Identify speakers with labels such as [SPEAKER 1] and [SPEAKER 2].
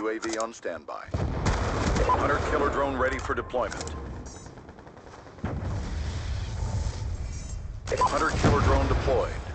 [SPEAKER 1] UAV on standby. Hunter killer drone ready for deployment. Hunter killer drone deployed.